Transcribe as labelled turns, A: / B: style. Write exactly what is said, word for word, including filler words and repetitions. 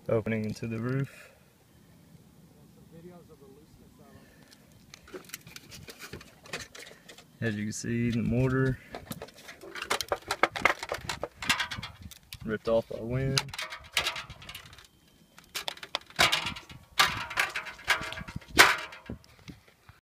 A: opening into the roof. As you can see, the mortar ripped off by wind.